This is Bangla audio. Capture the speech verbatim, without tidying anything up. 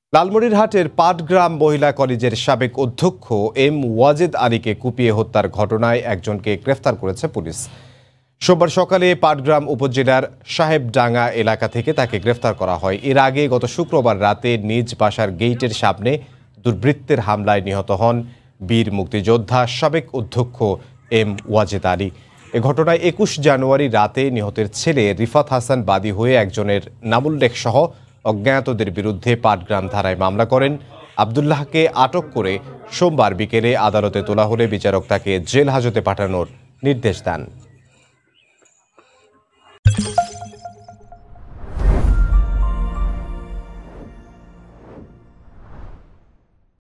লালমনিরহাটের পাটগ্রাম মহিলা কলেজের সাবেক অধ্যক্ষ এম ওয়াজেদ আলীকে কুপিয়ে হত্যার ঘটনায় একজনকে গ্রেফতার করেছে পুলিশ। সোমবার সকালে পাটগ্রাম উপজেলার সাহেবডাঙ্গা এলাকা থেকে তাকে গ্রেফতার করা হয়। এর আগে গত শুক্রবার রাতে নিজ বাসার গেইটের সামনে দুর্বৃত্তের হামলায় নিহত হন বীর মুক্তিযোদ্ধা সাবেক অধ্যক্ষ এম ওয়াজেদ আলী। এ ঘটনায় একুশ জানুয়ারি রাতে নিহতের ছেলে রিফাত হাসান বাদী হয়ে একজনের নামোল্লেখ সহ অজ্ঞাতদের বিরুদ্ধে পাটগ্রাম থানায় মামলা করেন। আবদুল্লাহকে আটক করে সোমবার বিকেলে আদালতে তোলা হলে বিচারক তাকে জেল হাজতে পাঠানোর নির্দেশ দেন।